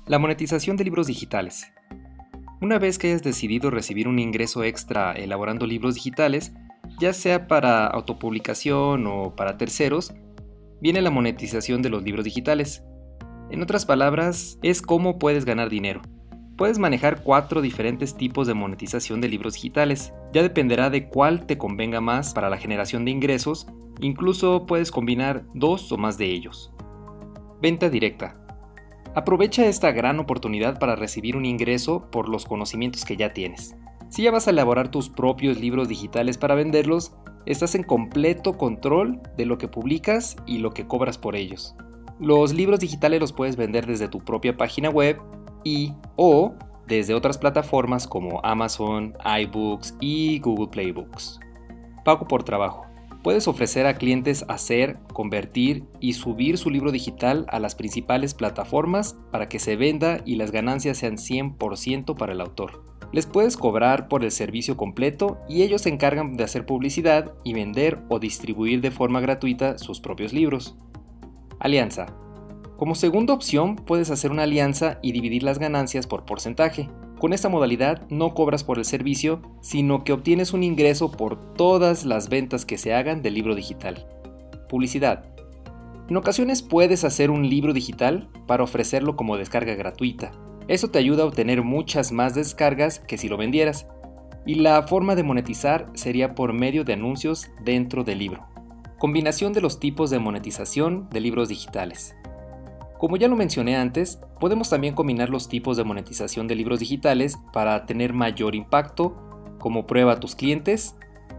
La monetización de libros digitales. Una vez que hayas decidido recibir un ingreso extra elaborando libros digitales, ya sea para autopublicación o para terceros, viene la monetización de los libros digitales. En otras palabras, es cómo puedes ganar dinero. Puedes manejar 4 diferentes tipos de monetización de libros digitales. Ya dependerá de cuál te convenga más para la generación de ingresos, incluso puedes combinar 2 o más de ellos. Venta directa. Aprovecha esta gran oportunidad para recibir un ingreso por los conocimientos que ya tienes. Si ya vas a elaborar tus propios libros digitales para venderlos, estás en completo control de lo que publicas y lo que cobras por ellos. Los libros digitales los puedes vender desde tu propia página web o desde otras plataformas como Amazon, iBooks y Google Play Books. Pago por trabajo. Puedes ofrecer a clientes hacer, convertir y subir su libro digital a las principales plataformas para que se venda y las ganancias sean 100% para el autor. Les puedes cobrar por el servicio completo y ellos se encargan de hacer publicidad y vender o distribuir de forma gratuita sus propios libros. Alianza. Como segunda opción, puedes hacer una alianza y dividir las ganancias por porcentaje. Con esta modalidad no cobras por el servicio, sino que obtienes un ingreso por todas las ventas que se hagan del libro digital. Publicidad. En ocasiones puedes hacer un libro digital para ofrecerlo como descarga gratuita. Eso te ayuda a obtener muchas más descargas que si lo vendieras. Y la forma de monetizar sería por medio de anuncios dentro del libro. Combinación de los tipos de monetización de libros digitales. Como ya lo mencioné antes, podemos también combinar los tipos de monetización de libros digitales para tener mayor impacto, como prueba a tus clientes,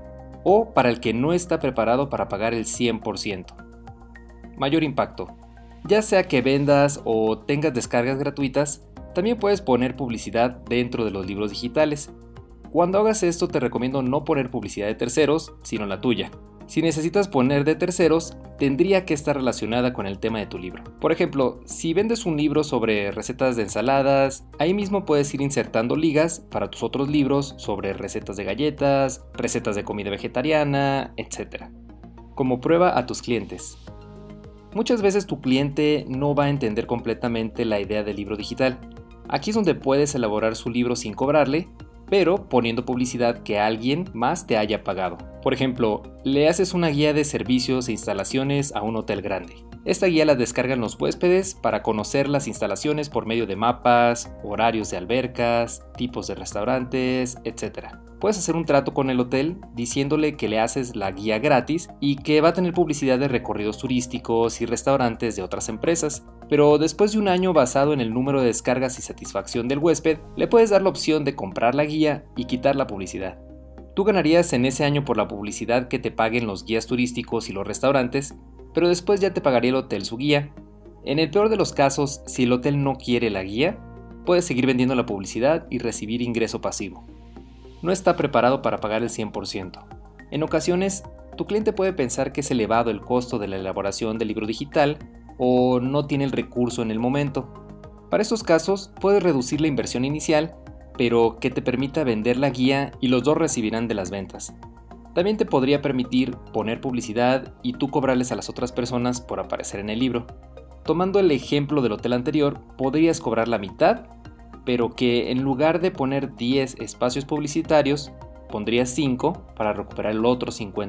o para el que no está preparado para pagar el 100%. Mayor impacto. Ya sea que vendas o tengas descargas gratuitas, también puedes poner publicidad dentro de los libros digitales. Cuando hagas esto te recomiendo no poner publicidad de terceros, sino la tuya. Si necesitas poner de terceros, tendría que estar relacionada con el tema de tu libro. Por ejemplo, si vendes un libro sobre recetas de ensaladas, ahí mismo puedes ir insertando ligas para tus otros libros sobre recetas de galletas, recetas de comida vegetariana, etc. Como prueba a tus clientes. Muchas veces tu cliente no va a entender completamente la idea del libro digital. Aquí es donde puedes elaborar su libro sin cobrarle, pero poniendo publicidad que alguien más te haya pagado. Por ejemplo, le haces una guía de servicios e instalaciones a un hotel grande. Esta guía la descargan los huéspedes para conocer las instalaciones por medio de mapas, horarios de albercas, tipos de restaurantes, etc. Puedes hacer un trato con el hotel diciéndole que le haces la guía gratis y que va a tener publicidad de recorridos turísticos y restaurantes de otras empresas. Pero después de un año basado en el número de descargas y satisfacción del huésped, le puedes dar la opción de comprar la guía y quitar la publicidad. Tú ganarías en ese año por la publicidad que te paguen los guías turísticos y los restaurantes, pero después ya te pagaría el hotel su guía. En el peor de los casos, si el hotel no quiere la guía, puedes seguir vendiendo la publicidad y recibir ingreso pasivo. No está preparado para pagar el 100%. En ocasiones, tu cliente puede pensar que es elevado el costo de la elaboración del libro digital o no tiene el recurso en el momento. Para estos casos, puedes reducir la inversión inicial, pero que te permita vender la guía y los dos recibirán de las ventas. También te podría permitir poner publicidad y tú cobrarles a las otras personas por aparecer en el libro. Tomando el ejemplo del hotel anterior, podrías cobrar la mitad, pero que en lugar de poner 10 espacios publicitarios, pondrías 5 para recuperar el otro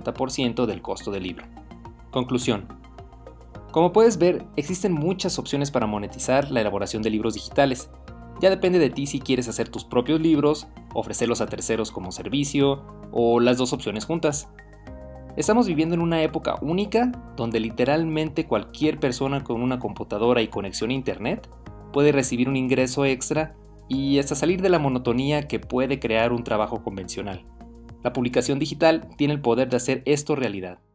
50% del costo del libro. Conclusión. Como puedes ver, existen muchas opciones para monetizar la elaboración de libros digitales. Ya depende de ti si quieres hacer tus propios libros, ofrecerlos a terceros como servicio o las dos opciones juntas. Estamos viviendo en una época única donde literalmente cualquier persona con una computadora y conexión a internet puede recibir un ingreso extra y hasta salir de la monotonía que puede crear un trabajo convencional. La publicación digital tiene el poder de hacer esto realidad.